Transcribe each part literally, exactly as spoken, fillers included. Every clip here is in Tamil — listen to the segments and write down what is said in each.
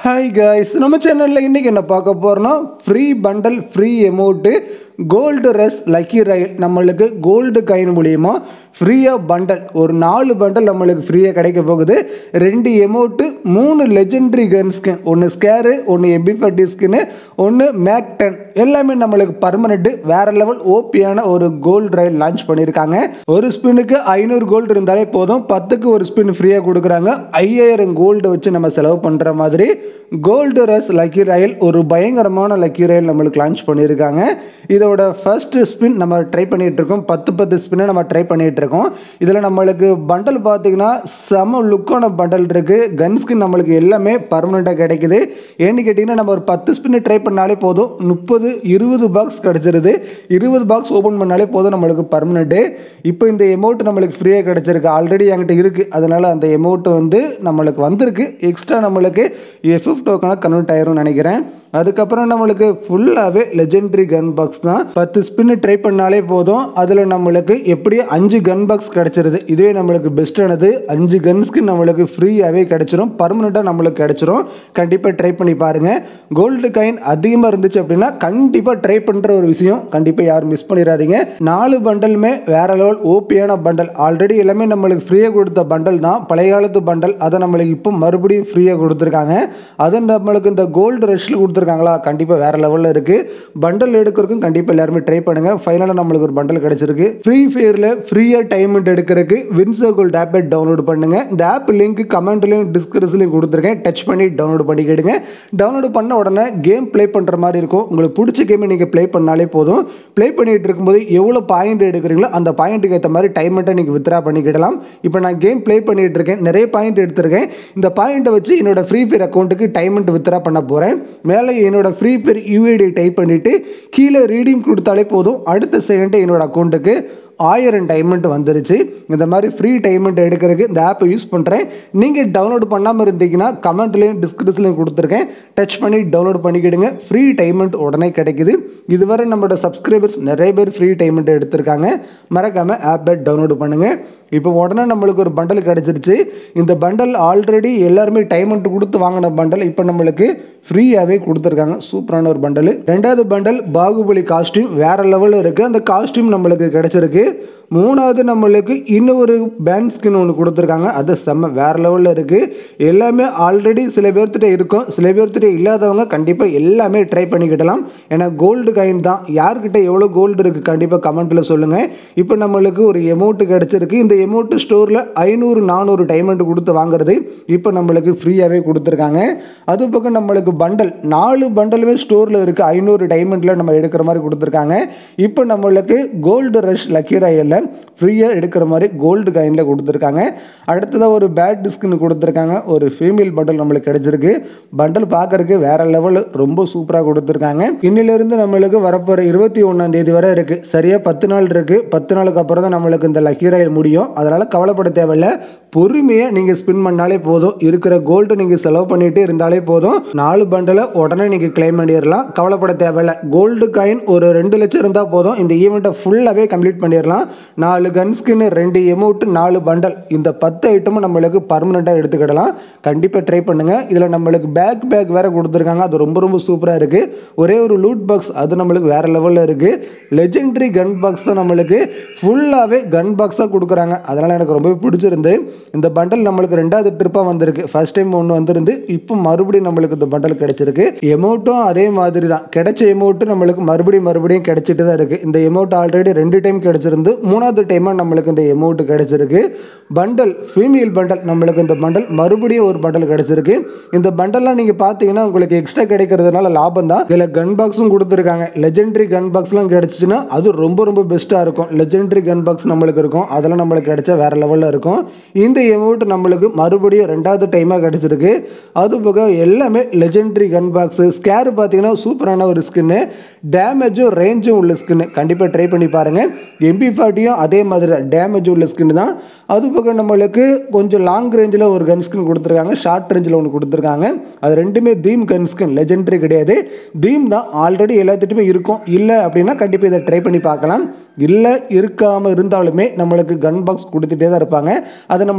Hi guys, நம்ம சேனல்ல இன்னைக்கு என்ன பார்க்க போறோம்னா free bundle free emote gold rush lucky royal நம்மளுக்கு கோல்டு காயின் மூலமா ஃப்ரீயா பண்டல் ஒரு நாலு பண்டல் நம்மளுக்கு ஃப்ரீயா கிடைக்க போகுது. ரெண்டு எமோட், மூணு லெஜெண்டரி கன் ஸ்கின், ஒன்னு ஸ்கேர், ஒன்னு எம்பி ஃபார்ட்டி ஸ்கின், ஒன்னு மேக் டென், எல்லாமே நம்மளுக்கு பர்மனெண்ட் வேற லெவல் ஓபியான ஒரு கோல்டு ராயல் லான்ச் பண்ணிருக்காங்க. ஒரு ஸ்பின்னுக்கு ஐநூறு கோல்டு இருந்தாலே போதும், பத்துக்கு ஒரு ஸ்பின் ஃப்ரீயா கொடுக்குறாங்க. ஐயாயிரம் கோல்டு வச்சு நம்ம செலவு பண்ற மாதிரி கோல்டு ரஸ் லக்கி ராயல் ஒரு பயங்கரமான லக்கி ராயல் நம்மளுக்கு லான்ச் பண்ணியிருக்காங்க. இதோட ஃபர்ஸ்ட் ஸ்பின் நம்ம ட்ரை பண்ணிட்டு இருக்கோம். பத்து பத்து ஸ்பின்னை நம்ம ட்ரை பண்ணிட்டு இருக்கோம். இதில் நம்மளுக்கு பண்டல் பார்த்தீங்கன்னா செம லுக்கான பண்டல் இருக்கு. கன் ஸ்கின் நம்மளுக்கு எல்லாமே பர்மனெண்ட்டாக கிடைக்குது. ஏன்னு கேட்டிங்கன்னா நம்ம ஒரு பத்து ஸ்பின் ட்ரை பண்ணாலே போதும், முப்பது இருபது பாக்ஸ் கிடச்சிருது. இருபது பாக்ஸ் ஓப்பன் பண்ணாலே போதும் நம்மளுக்கு பர்மனெண்ட்டு. இப்போ இந்த எமௌண்ட் நம்மளுக்கு ஃப்ரீயாக கிடச்சிருக்கு. ஆல்ரெடி என்கிட்ட இருக்குது, அதனால் அந்த எமௌண்ட் வந்து நம்மளுக்கு வந்திருக்கு. எக்ஸ்ட்ரா நம்மளுக்கு எஃப்எஃப் டோக்கனாக கன்வெர்ட் ஆயிரும்னு நினைக்கிறேன். அதுக்கப்புறம் நம்மளுக்கு ஃபுல்லாகவே லெஜெண்டரி கன் பாக்ஸ் தான். பத்து ஸ்பின் ட்ரை பண்ணாலே போதும், அதில் நம்மளுக்கு எப்படியும் அஞ்சு கன் பாக்ஸ் கிடச்சிருது. இதுவே நம்மளுக்கு பெஸ்ட்டானது. அஞ்சு கன் ஸ்கின் நம்மளுக்கு ஃப்ரீயாகவே கிடச்சிரும், பர்மனெண்ட்டாக நம்மளுக்கு கிடச்சிரும். கண்டிப்பாக ட்ரை பண்ணி பாருங்கள். கோல்டு காயின் அதிகமாக இருந்துச்சு அப்படின்னா கண்டிப்பாக ட்ரை பண்ணுற ஒரு விஷயம், கண்டிப்பாக யாரும் மிஸ் பண்ணிடாதீங்க. நாலு பண்டலுமே வேற லெவல் ஓபியான பண்டல். ஆல்ரெடி எல்லாமே நம்மளுக்கு ஃப்ரீயாக கொடுத்த பண்டல் தான், பழைய காலத்து பண்டல். அதை நம்மளுக்கு இப்போ மறுபடியும் ஃப்ரீயாக கொடுத்துருக்காங்க. அதை நம்மளுக்கு இந்த கோல்டு ரஷ்ல கொடுத்துருக்காங்களா, கண்டிப்பாக வேற லெவலில் இருக்கு. பண்டல் எடுக்கிறதுக்கும் கண்டிப்பாக எல்லாருமே ட்ரை பண்ணுங்க. ஃபைனலாக நம்மளுக்கு ஒரு பண்டல் கிடைச்சிருக்கு. ஃப்ரீ ஃபயரில் ஃப்ரீயாக டைமண்ட் எடுக்கிறதுக்கு வின்சோ கோல்ட் ஆப்பை டவுன்லோட் பண்ணுங்க. இந்த ஆப் லிங்க் கமெண்ட்லையும் டிஸ்கிரிப்ஷன்லையும் கொடுத்துருக்கேன். டச் பண்ணி டவுன்லோட் பண்ணிக்கிடுங்க. டவுன்லோட் பண்ண உடனே கேம் ப்ளே பண்ணுற மாதிரி இருக்கும். உங்களுக்கு பிடிச்ச கேமை நீங்கள் ப்ளே பண்ணாலே போதும். ப்ளே பண்ணிட்டு இருக்கும்போது எவ்வளோ பாயிண்ட் எடுக்கிறீங்களோ அந்த பாயிண்ட்டுக்கு ஏற்ற மாதிரி டைமண்ட்டை நீங்கள் வித்ரா பண்ணிக்கிடலாம். இப்போ நான் கேம் ப்ளே பண்ணிட்டு இருக்கேன், நிறைய பாயிண்ட் எடுத்திருக்கேன். இந்த பாயிண்ட்டை வச்சு என்னோட ஃப்ரீ ஃபயர் அக்கௌண்ட்டுக்கு டைமண்ட் வித்ரா பண்ண போகிறேன். மேலே என்னோட ஃப்ரீ ஃபயர் யூஐடி டைப் பண்ணிவிட்டு கீழே ரீடீம் கொடுத்தாலே போதும், அடுத்த செகண்டே என்னோட அக்கௌண்ட்டுக்கு ஆயிரம் டைமண்ட் வந்துருச்சு. இந்த மாதிரி ஃப்ரீ டைமண்ட் எடுக்கிறதுக்கு இந்த ஆப்பை யூஸ் பண்ணுறேன். நீங்கள் டவுன்லோட் பண்ணாமல் இருந்தீங்கன்னா கமெண்ட்லேயும் டிஸ்கிரிப்ஷன்லையும் கொடுத்துருக்கேன். டச் பண்ணி டவுன்லோட் பண்ணிக்கிடுங்க. ஃப்ரீ டைமண்ட் உடனே கிடைக்குது. இதுவரை நம்மளோட சப்ஸ்கிரைபர்ஸ் நிறைய பேர் ஃப்ரீ டைமண்ட் எடுத்திருக்காங்க. மறக்காமல் ஆப்பை டவுன்லோட் பண்ணுங்கள். இப்போ உடனே நம்மளுக்கு ஒரு பண்டல் கிடச்சிருச்சு. இந்த பண்டல் ஆல்ரெடி எல்லாருமே டைமண்ட் கொடுத்து வாங்கின பண்டல் இப்போ நம்மளுக்கு ஃப்ரீயாகவே கொடுத்துருக்காங்க. சூப்பரான ஒரு பண்டல். ரெண்டாவது பண்டல் பாகுபலி காஸ்டியூம் வேற லெவலில் இருக்குது. அந்த காஸ்டியூம் நம்மளுக்கு கிடைச்சிருக்கு. மூணாவது நம்மளுக்கு இன்னொரு பேண்ட் ஸ்கின் ஒன்று கொடுத்துருக்காங்க. அது செம்ம வேற லெவலில் இருக்குது. எல்லாமே ஆல்ரெடி சில பேர்த்திட்ட இருக்கும், சில பேர்த்திட்ட இல்லாதவங்க கண்டிப்பாக எல்லாமே ட்ரை பண்ணிக்கிடலாம். ஏன்னா கோல்டு காயின் தான். யார்கிட்ட எவ்வளோ கோல்டு இருக்குது கண்டிப்பாக கமெண்ட்டில் சொல்லுங்கள். இப்போ நம்மளுக்கு ஒரு எமௌண்ட் கிடச்சிருக்கு. இந்த எமௌண்ட் ஸ்டோரில் ஐநூறு நானூறு டைமண்ட் கொடுத்து வாங்குறது இப்போ நம்மளுக்கு ஃப்ரீயாகவே கொடுத்துருக்காங்க. அது பக்கம் நம்மளுக்கு பண்டல் நாலு பண்டலுமே ஸ்டோரில் இருக்குது. ஐநூறு டைமண்டில் நம்ம எடுக்கிற மாதிரி கொடுத்துருக்காங்க. இப்போ நம்மளுக்கு கோல்டு ரஷ் லக்கி ராயலில் ஃப்ரீயாக எடுக்கிற மாதிரி கோல்டு காயினில் கொடுத்துருக்காங்க. அடுத்ததாக ஒரு பேட் ஸ்கின் கொடுத்துருக்காங்க. ஒரு ஃபீமேல் பண்டல் நம்மளுக்கு கிடைச்சிருக்கு. பண்டல் பார்க்கறதுக்கு வேற லெவல், ரொம்ப சூப்பராக கொடுத்துருக்காங்க. இன்னிலிருந்து நம்மளுக்கு வரப்போகிற இருபத்தி ஒன்றாம் தேதி வரை இருக்குது. சரியாக பத்து நாள் இருக்குது. பத்து நாளுக்கு அப்புறம் தான் நம்மளுக்கு இந்த லக்கி ராயல் முடியும். அதனால் கவலைப்பட தேவையில்லை. பொறுமையாக நீங்கள் ஸ்பின் பண்ணாலே போதும். இருக்கிற கோல்டு நீங்கள் செலவு பண்ணிட்டு இருந்தாலே போதும். நாலு பண்டலை உடனே நீங்கள் கிளைம் பண்ணிடலாம். கவலைப்பட தேவையில்லை. கோல்டு காயின் ஒரு ரெண்டு லட்சம் இருந்தால் போதும். இந்த ஈவெண்ட்டை ஃபுல்லாகவே கம்ப்ளீட் பண்ணிடலாம். நாலு கன் ஸ்கின், ரெண்டு எமௌண்ட், நாலு பண்டல், இந்த பத்து ஐட்டமும் நம்மளுக்கு பர்மனெண்ட்டாக எடுத்துக்கிடலாம். கண்டிப்பாக ட்ரை பண்ணுங்கள். இதில் நம்மளுக்கு பேக் பேக் வேறு கொடுத்துருக்காங்க. அது ரொம்ப ரொம்ப சூப்பராக இருக்குது. ஒரே ஒரு லூட் பாக்ஸ், அது நம்மளுக்கு வேறு லெவலில் இருக்குது. லெஜெண்டரி கன் பாக்ஸ் தான் நம்மளுக்கு ஃபுல்லாகவே கன் பாக்ஸாக கொடுக்குறாங்க. அதனால் எனக்கு ரொம்ப பிடிச்சிருந்து. இந்த பண்டல் நம்மளுக்கு ரெண்டாவது ட்ரிப்பாக வந்திருக்கு. ஃபர்ஸ்ட் டைம் ஒன்று வந்திருந்து, இப்போ மறுபடியும் நம்மளுக்கு இந்த பண்டல் கிடைச்சிருக்கு. எமௌண்ட்டும் அதே மாதிரி தான். கிடைச்ச எமௌண்ட் நம்மளுக்கு மறுபடியும் மறுபடியும் கிடைச்சிட்டு தான் இருக்குது. இந்த எமௌண்ட் ஆல்ரெடி ரெண்டு டைம் கிடைச்சிருந்து, மூணாவது டைமாக நம்மளுக்கு இந்த எமௌண்ட் கிடைச்சிருக்கு. பண்டல் ஃபீமேல் பண்டல் நம்மளுக்கு இந்த பண்டல் மறுபடியும் ஒரு பண்டல் கிடைச்சிருக்கு. இந்த பண்டல்லாம் நீங்கள் பார்த்தீங்கன்னா உங்களுக்கு எக்ஸ்ட்ரா கிடைக்கிறதுனால லாபம் தான். இதில் கன் பாக்ஸும் கொடுத்துருக்காங்க. லெஜெண்டரி கன் பாக்ஸ்லாம் கிடைச்சிச்சுன்னா அது ரொம்ப ரொம்ப பெஸ்ட்டாக இருக்கும். லெஜெண்டரி கன் பாக்ஸ் நம்மளுக்கு இருக்கும், அதெல்லாம் நம்மளுக்கு கிடைச்சா வேற லெவலில் இருக்கும். இந்த எமௌண்ட் நம்மளுக்கு மறுபடியும் ரெண்டாவது டைமாக கிடைச்சிருக்கு. அது போக எல்லாமே லெஜெண்டரி கன் பாக்ஸ். ஸ்கேர் பார்த்தீங்கன்னா சூப்பரான ஒரு ஸ்கின்னு, டேமேஜும் ரேஞ்சும் உள்ள ஸ்கின்னு. கண்டிப்பாக ட்ரை பண்ணி பாருங்கள். எம்பி ஃபார்ட்டியும் அதே மாதிரி தான், டேமேஜ் உள்ள ஸ்கின் தான். அது பக்கம் நம்மளுக்கு கொஞ்சம் லாங் ரேஞ்சில் ஒரு கன் ஸ்கின் கொடுத்துருக்காங்க, ஷார்ட் ரேஞ்சில் ஒன்று கொடுத்துருக்காங்க. அது ரெண்டுமே தீம் கன் ஸ்கின், லெஜெண்டரி கிடையாது. தீம் தான். ஆல்ரெடி எல்லாத்துட்டுமே இருக்கும். இல்லை அப்படின்னா கண்டிப்பாக இதை ட்ரை பண்ணி பார்க்கலாம். இல்லை இருக்காமல் இருந்தாலுமே நம்மளுக்கு கன் பாக்ஸ் கொடுத்துட்டே தான் இருப்பாங்க. அதை நம்ம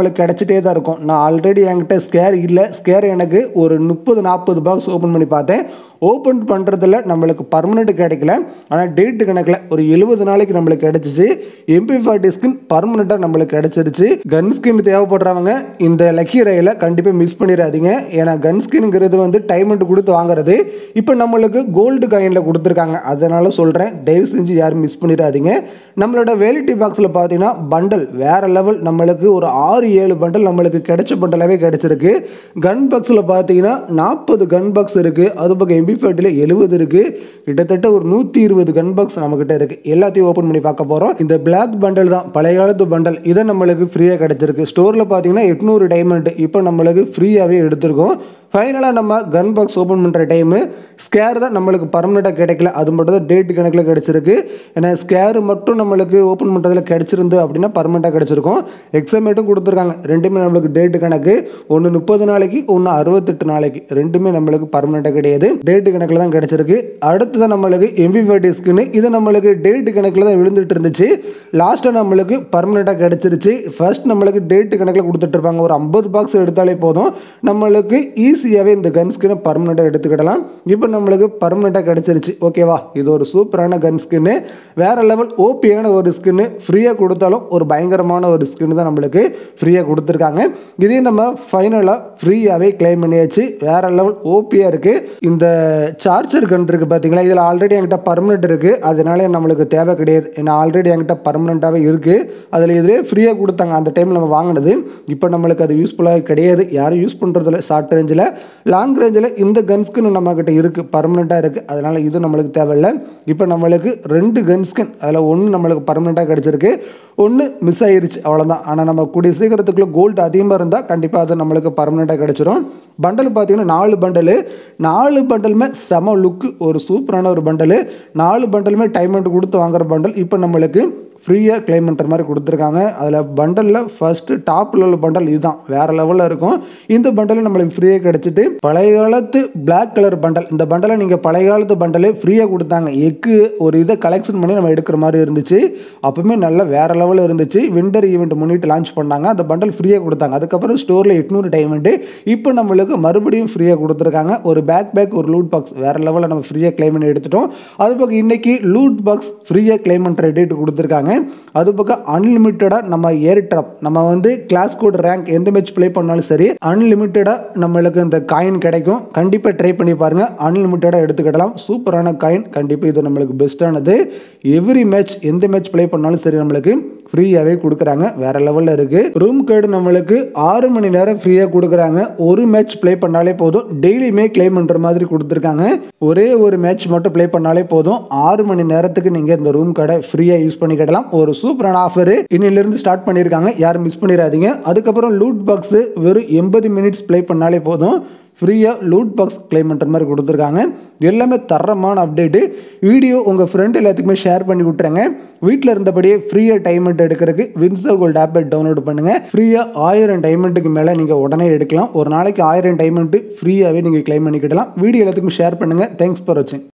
நம்மளுக்கு கிடைச்சிட்டே தான் இருக்கும். நான் ஆல்ரெடி என்கிட்ட ஸ்கேர் இல்லை, ஸ்கேர் எனக்கு ஒரு முப்பது நாற்பது பாக்ஸ் ஓப்பன் பண்ணி பார்த்தேன். ஓப்பன் பண்ணுறதுல நம்மளுக்கு பர்மனெண்ட் கிடைக்கல, ஆனால் டேட்டு கணக்கில் ஒரு எழுபது நாளைக்கு நம்மளுக்கு கிடைச்சிச்சு. எம்பி ஃபார்ட்டி ஸ்கின் பர்மனெண்ட்டாக நம்மளுக்கு கிடைச்சிருச்சு. கன் ஸ்கின் தேவைப்படுறவங்க இந்த லக்கி ரயிலை கண்டிப்பாக மிஸ் பண்ணிடாதீங்க. ஏன்னா கன் ஸ்கின்ங்கிறது வந்து டைமண்ட் கொடுத்து வாங்குறது. இப்போ நம்மளுக்கு கோல்டு காயினில் கொடுத்துருக்காங்க, அதனால சொல்கிறேன், தயவு செஞ்சு யாரும் மிஸ் பண்ணிடாதீங்க. நம்மளோட வேலிட்டி பாக்ஸில் பார்த்தீங்கன்னா பண்டல் வேற லெவல், நம்மளுக்கு ஒரு ஆறு ஏழு பண்டல் நம்மளுக்கு கிடைச்ச பண்டலாகவே கிடைச்சிருக்கு. கன் பாக்ஸில் பார்த்தீங்கன்னா நாற்பது கன் பாக்ஸ் இருக்குது. அது பக்கம் எம்பி ஃபார்ட்டியில் எழுபது இருக்குது. கிட்டத்தட்ட ஒரு நூற்றி இருபது கன் பாக்ஸ் நம்மக்கிட்ட இருக்குது. எல்லாத்தையும் ஓப்பன் பண்ணி பார்க்க போகிறோம். இந்த பிளாக் பண்டல் தான் பழைய காலத்து பண்டல், இதை நம்மளுக்கு ஃப்ரீயாக கிடைச்சிருக்கு. ஸ்டோரில் பார்த்தீங்கன்னா எட்நூறு டைமண்ட் இப்போ நம்மளுக்கு ஃப்ரீயாகவே எடுத்திருக்கோம். ஃபைனலாக நம்ம கன் பாக்ஸ் ஓப்பன் பண்ணுற டைமு ஸ்கேர் தான் நம்மளுக்கு பர்மனெண்ட்டாக கிடைக்கல, அது மட்டும் தான் டேட்டு கணக்கில் கிடச்சிருக்கு. ஏன்னா ஸ்கேர் மட்டும் நம்மளுக்கு ஓப்பன் பண்ணுறதுல கிடச்சிருந்து அப்படின்னா பர்மனெண்ட்டாக கிடச்சிருக்கும். எக்ஸாமேட்டும் கொடுத்துருக்காங்க, ரெண்டுமே நம்மளுக்கு டேட்டு கணக்கு. ஒன்று முப்பது நாளைக்கு, ஒன்று அறுபத்தெட்டு நாளைக்கு, ரெண்டுமே நம்மளுக்கு பர்மனெண்ட்டாக கிடையாது, டேட்டு கணக்கில் தான் கிடச்சிருக்கு. அடுத்து தான் நம்மளுக்கு எம்பி ஃபார்ட்டி ஸ்கின்னு, இது நம்மளுக்கு டேட்டு கணக்கில் தான் விழுந்துட்டு இருந்துச்சு. லாஸ்ட்டாக நம்மளுக்கு பர்மனெண்ட்டாக கிடச்சிருச்சு. ஃபர்ஸ்ட் நம்மளுக்கு டேட்டு கணக்கில் கொடுத்துட்ருப்பாங்க, ஒரு ஐம்பது பாக்ஸ் எடுத்தாலே போதும் நம்மளுக்கு ஈஸியாகவே இந்த கன் ஸ்கின்னை பர்மனெண்ட்டாக எடுத்துக்கிடலாம். இப்போ நம்மளுக்கு பர்மனெண்ட்டாக கிடச்சிருச்சு. ஓகேவா, இது ஒரு சூப்பரான கன் ஸ்கின்னு, வேற லெவல் ஓபியான ஒரு ஸ்கின்னு. ஃப்ரீயாக கொடுத்தாலும் ஒரு பயங்கரமான ஒரு ஸ்கின்னு தான் நம்மளுக்கு ஃப்ரீயாக கொடுத்துருக்காங்க. இதையும் நம்ம ஃபைனலாக ஃப்ரீயாகவே கிளைம் பண்ணியாச்சு. வேற லெவல் ஓபியாக இருக்குது. இந்த சார்ஜர் கன் இருக்குது பார்த்தீங்களா, இதில் ஆல்ரெடி என்கிட்ட பர்மனெண்ட் இருக்குது, அதனால நம்மளுக்கு தேவை கிடையாது. ஏன்னா ஆல்ரெடி என்கிட்ட பர்மனெண்ட்டாகவே இருக்குது. அதில் இதுவே ஃப்ரீயாக கொடுத்தாங்க அந்த டைமில் நம்ம வாங்கினது. இப்போ நம்மளுக்கு அது யூஸ்ஃபுல்லாக கிடையாது, யாரும் யூஸ் பண்ணுறதில்ல. ஷார்ட் ரேஞ்சில், லாங் ரேஞ்சில் இந்த கன் ஸ்கின் நம்மக்கிட்ட இருக்குது, பர்மனெண்ட்டாக இருக்குது, அதனால் இது நம்மளுக்கு தேவையில்லை. இப்போ நம்மளுக்கு ரெண்டு கன் ஸ்கின், அதில் ஒன்று நம்மளுக்கு பர்மனெண்ட்டாக கிடச்சிருக்கு, ஒன்று மிஸ் ஆகிருச்சு, அவ்வளோதான். ஆனால் நம்ம கூடிய சீக்கிரத்துக்குள்ளே கோல்டு அதிகமாக இருந்தால் கண்டிப்பாக அது நம்மளுக்கு பர்மனெண்ட்டாக கிடச்சிரும். பண்டல் பார்த்தீங்கன்னா நாலு பண்டலு, நாலு பண்டலுமே செம லுக்கு, ஒரு சூப்பரான ஒரு பண்டலு. நாலு பண்டலுமே டைமண்ட் கொடுத்து வாங்குற பண்டல் இப்போ நம்மளுக்கு ஃப்ரீயாக கிளைம் பண்ணுற மாதிரி கொடுத்துருக்காங்க. அதில் பண்டலில் ஃபஸ்ட்டு டாப்பில் உள்ள பண்டல் இதுதான், வேறு லெவலில் இருக்கும். இந்த பண்டல் நம்மளுக்கு ஃப்ரீயாக கிடச்சிட்டு, பழைய காலத்து பிளாக் கலர் பண்டல், இந்த பண்டலை நீங்கள் பழைய காலத்து பண்டலே ஃப்ரீயாக கொடுத்தாங்க. எக்கு ஒரு இதை கலெக்ஷன் பண்ணி நம்ம எடுக்கிற மாதிரி இருந்துச்சு, அப்போவுமே நல்லா வேறு லெவலில் இருந்துச்சு. விண்டர் ஈவெண்ட் முன்னிட்டு லான்ச் பண்ணாங்க, அந்த பண்டல் ஃப்ரீயாக கொடுத்தாங்க. அதுக்கப்புறம் ஸ்டோரில் எட்நூறு டைமண்டு இப்போ நம்மளுக்கு மறுபடியும் ஃப்ரீயாக கொடுத்துருக்காங்க. ஒரு பேக் பேக், ஒரு லூட் பாக்ஸ் வேறு லெவலில் நம்ம ஃப்ரீயாக கிளைம் பண்ணி எடுத்துட்டோம். அது பக்கம் இன்றைக்கி லூட் பாக்ஸ் ஃப்ரீயாக கிளைம் பண்ணுற டேட் கொடுத்துருக்காங்க. அது பக்கம் அன்லிமிட்டடாக நம்ம ஏர் ட்ராப், நம்ம வந்து கிளாஸ் கோட் ரேங்க் எந்த மேட்ச் ப்ளே பண்ணாலும் சரி அன்லிமிட்டடாக நம்மளுக்கு இந்த காயின் கிடைக்கும். கண்டிப்பாக ட்ரை பண்ணி பாருங்கள், அன்லிமிட்டடாக எடுத்துக்கிடலாம். சூப்பரான காயின், கண்டிப்பாக இது நம்மளுக்கு பெஸ்ட்டானது. எவ்ரி மேட்ச் எந்த மேட்ச் ப்ளே பண்ணாலும் சரி நம்மளுக்கு ஃப்ரீயாகவே கொடுக்குறாங்க, வேற லெவலில் இருக்குது. ரூம் கார்டு நம்மளுக்கு ஆறு மணி நேரம் ஃப்ரீயாக கொடுக்குறாங்க. ஒரு மேட்ச் ப்ளே பண்ணாலே போதும், டெய்லியுமே கிளைம் பண்ணுற மாதிரி கொடுத்துருக்காங்க. ஒரே ஒரு மேட்ச் மட்டும் ப்ளே பண்ணாலே போதும், ஆறு மணி நேரத்துக்கு நீங்கள் இந்த ரூம் கார்டை ஃப்ரீயாக யூஸ் பண்ணிக்கிடலாம். ஒரு சூப்பரான ஆஃபர் இன்னிலிருந்து ஸ்டார்ட் பண்ணியிருக்காங்க, யாரும் மிஸ் பண்ணிடாதீங்க. அதுக்கப்புறம் லூட் பாக்ஸ் வெறும் எண்பது மினிட்ஸ் ப்ளே பண்ணாலே போதும் ஃப்ரீயாக லூட் பாக்ஸ் கிளைம் பண்ணுற மாதிரி கொடுத்துருக்காங்க. எல்லாமே தரமான அப்டேட்டு. வீடியோ உங்கள் ஃப்ரெண்ட் எல்லாத்துக்குமே ஷேர் பண்ணி விட்டுருங்க. வீட்டில் இருந்தபடியே ஃப்ரீயாக டைமண்ட் எடுக்கிறதுக்கு வின்சோ கோல்ட் ஆப்பை டவுன்லோட் பண்ணுங்கள். ஃப்ரீயாக ஆயிரம் டைமண்ட்டுக்கு மேலே நீங்கள் உடனே எடுக்கலாம். ஒரு நாளைக்கு ஆயிரம் டைமண்ட்டு ஃப்ரீயாகவே நீங்கள் கிளைம் பண்ணிக்கிடலாம். வீடியோ எல்லாத்துக்கும் ஷேர் பண்ணுங்கள். தேங்க்ஸ் ஃபார் வாட்சிங்.